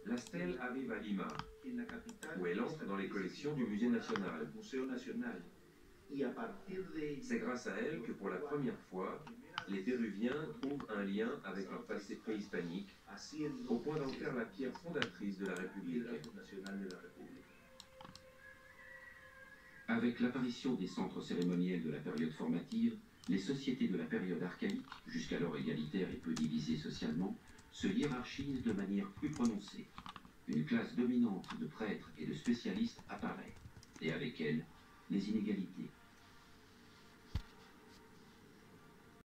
La stèle arrive à Lima, En la capital, où elle entre dans les collections du Musée national. Museo Nacional. Y a partir de C'est grâce à elle que pour la première fois, les Péruviens trouvent un lien avec leur passé préhispanique, au point d'en faire la pierre fondatrice de la République. Avec l'apparition des centres cérémoniels de la période formative, les sociétés de la période archaïque, jusqu'alors égalitaires et peu divisées socialement, se hiérarchisent de manière plus prononcée. Une classe dominante de prêtres et de spécialistes apparaît, et avec elle, les inégalités.